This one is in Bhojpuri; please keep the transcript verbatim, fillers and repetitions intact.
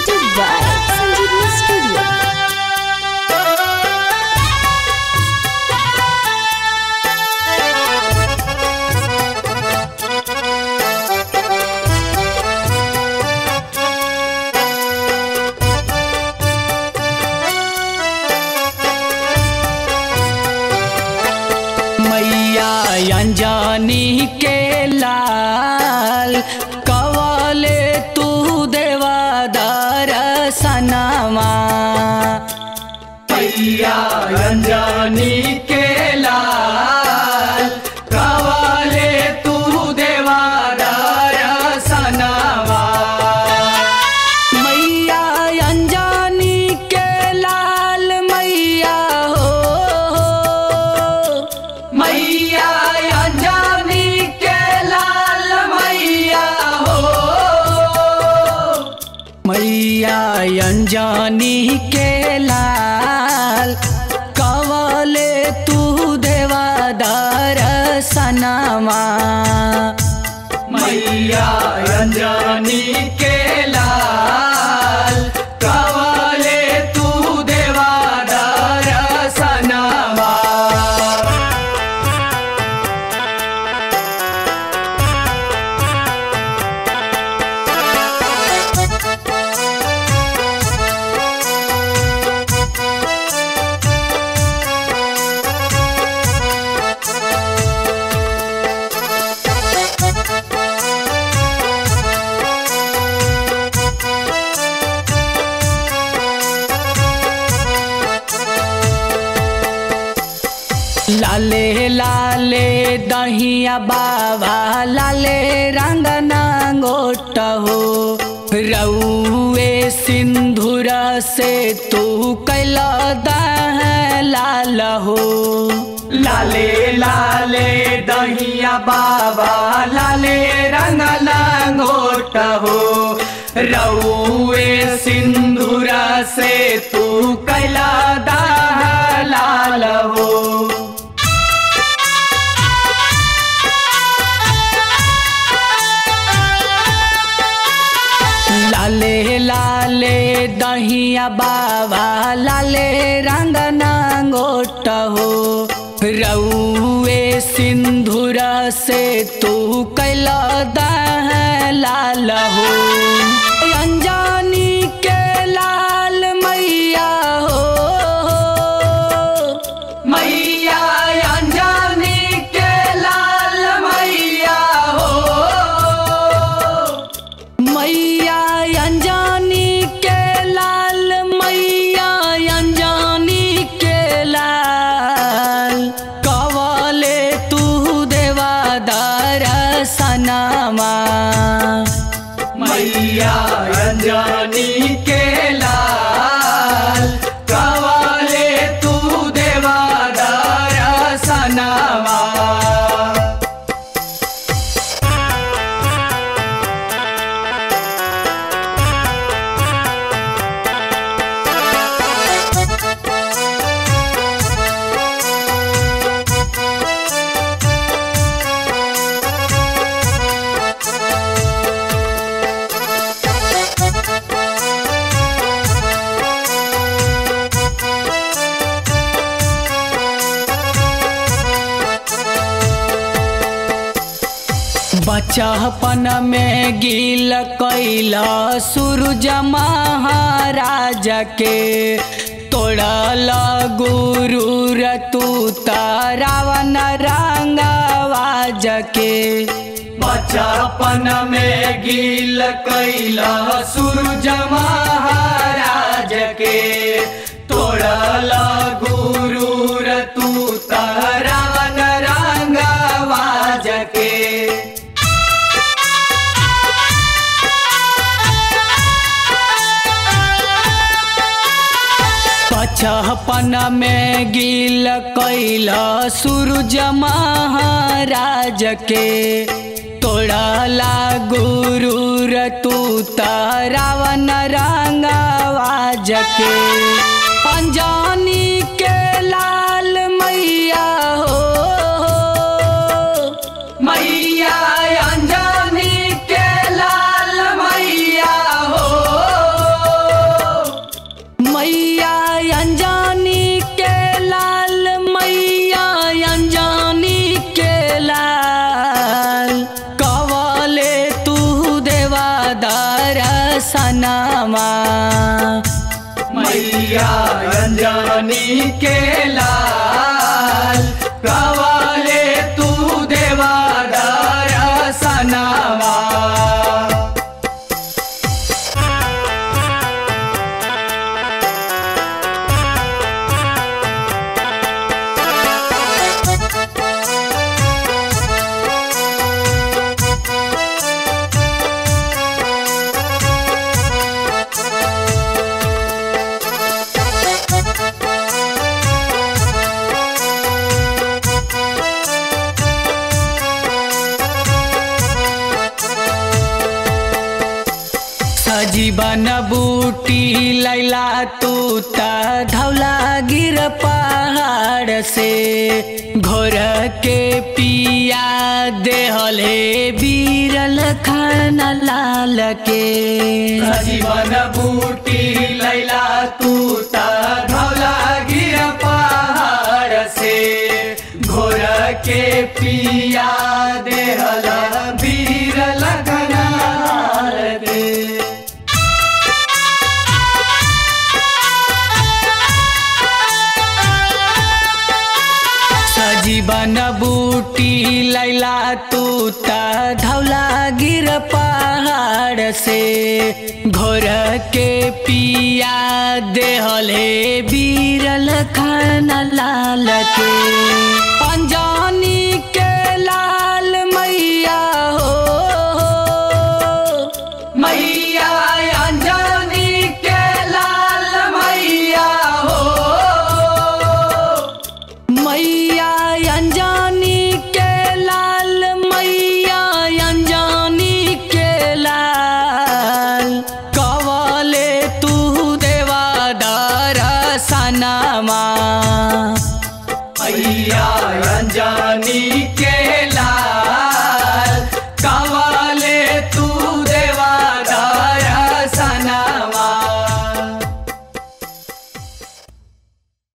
presented by Sanjeevani Studio. मैया अंजनी के लाल कवले तू देवा दर्शनमा। मैया अंजनी के लाल कवले तू देवा दर्शनमा। मैया अंजनी के लाल मैया हो, मैया अंजनी के लाल मैया हो, मैया अंजनी के लाल कवले तू देवा दर्शनमा। मैया अंजनी के लाल कवले तू देवा दर्शनमा। लाले लाले दहिया बाबा लाले रंग नंगोट हो, रउए सिंधुर से तू कैला दह लाल हो। लाले लाले दहिया बाबा लाले रंग नंगोट हो, रउए सिंधुर से तू कैला दह लाल हो। लाले लाले दहिया बाबा लाले रंग नंगोट हो, रउए सिंधुर से तू कैला दह लाल हो। अंजनी के लाल मैया हो, मैया अंजनी के लाल मैया हो, मैया अंजनी के लाल मैया अंजनी के लाल कवले तू देवा दर्शनमा। मैया अंजनी के लाल कवले तू देवा दर्शनमा। बचपन में गिल कैला सूरज महाराज के, तोड़ल गुरूर तू रावण रंगवाज के। बचपन में गिल कैला सूरज महाराज के, तोड़ल गुरूर तू रावण रंगवाज के। बचपन में गिल कैला सूरज महाराज के, तोड़ला गुरूर तू रावण रंगवाज के। अंजनी के लाल मैया हो, मैया अंजनी के लाल मैया हो, दर्शनमा मैया अंजनी के लाल कवाले तू देवा दर्शनमा। जीवन बूटी लैला तू धौला गिर पहाड़ से घोर के पिया देहले बीरल खाना लाल के। जीवन बूटी लैला तू धौला गिर पहाड़ से घोर के पिया देहल बीरल खाना लाल के। जीवन बूटी लैला तू धौला गिर पहाड़ से घोर के पिया देहले बीरल खाना लाल के। अंजनी के लाल मैया